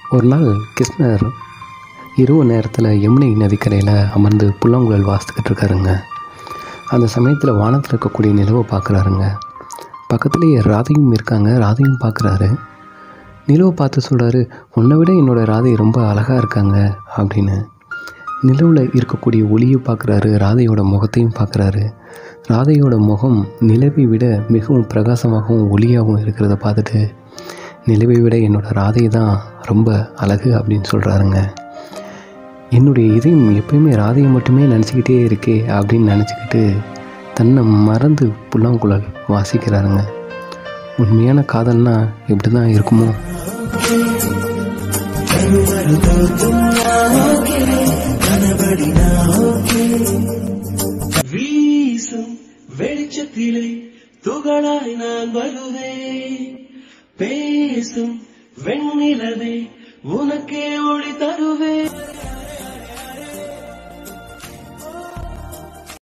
ஒரு நாள் கிருஷ்ணர் இரவு நேரத்தில் யமுனை நதிக்கரையில் அமர்ந்து புல்லாங்குழல் வாசித்துக்கிட்டு இருக்காருங்க. அந்த சமயத்தில் வானத்தில் இருக்கக்கூடிய நிலவை பார்க்குறாருங்க. பக்கத்துலேயே ராதையும் இருக்காங்க. ராதையும் பார்க்குறாரு. நிலவை பார்த்து சொல்கிறாரு, உன்னை விட என்னோடய ராதை ரொம்ப அழகாக இருக்காங்க அப்படின்னு. நிலவில் இருக்கக்கூடிய ஒளியை பார்க்குறாரு. ராதையோட முகத்தையும் பார்க்குறாரு. ராதையோட முகம் நிலவை விட மிகவும் பிரகாசமாகவும் ஒளியாகவும் இருக்கிறத பார்த்துட்டு, நிலவை விட என்னோடய ராதை தான் ரொம்ப அழகு அப்படின்னு சொல்கிறாருங்க. என்னுடைய இதயம் எப்பயுமே ராதையை மட்டுமே நினச்சிக்கிட்டே இருக்கே அப்படின்னு நினச்சிக்கிட்டு தன்னை மறந்து புல்லாங்குழல் வாசிக்கிறாருங்க. உண்மையான காதல்னா இப்படி தான் இருக்குமோ? வீசும் வெளிச்சத்திலே துகளாய் நான் வருவேன், பேசும் வெண்ணிலவே உனக்கே ஒளி தருவே.